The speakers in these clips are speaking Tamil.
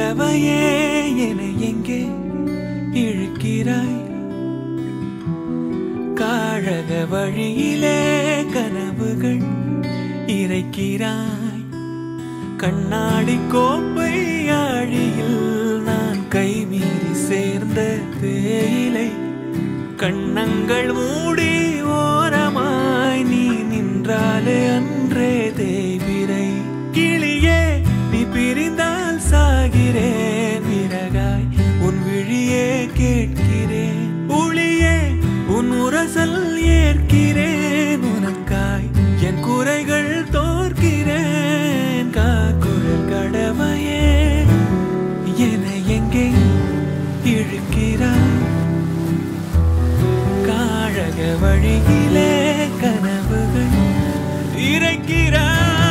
கடவையே என எங்கே இழுக்கிறாய் காழக வழியிலே கனவுகள் இறைக்கிறாய் கண்ணாடி கோப்பை ஆழியில் நான் கைமீறி சேர்ந்த தேயிலை கண்ணங்கள் மூடி ஓரமாய் நீ நின்றாலே அன்றே தேய்பிரை கிளியே நீ பிரிந்தால் சாகிறேன் விறகாய் உன் விழியே கேட்கிறேன் ஒளியே உன் உரசல் ஏற்கிறேன் உனக்காய் என் குறைகள் தோற்கிறேன் காக்குரல் கடவையே என எங்கே இழுக்கிறாய் காழக வழியிலே கனவுகள் இறைக்கிறாய்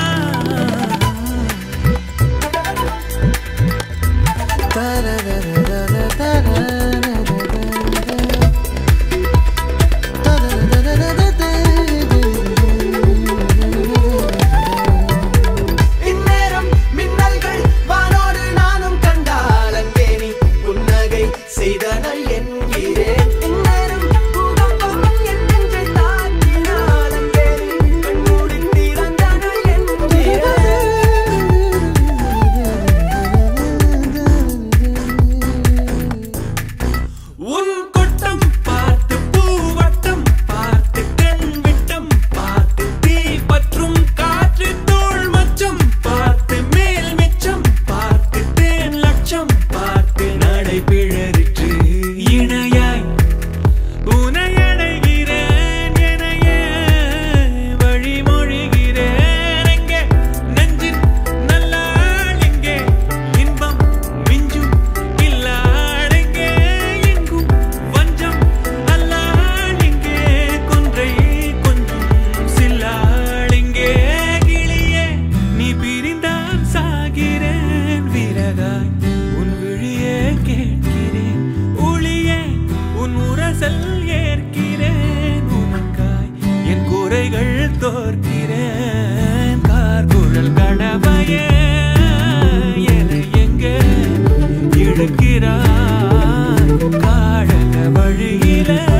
தோற்கிறேன் கார்குழல் கடவையே என எங்கே இழுக்கிறாய் காழக வழியிலே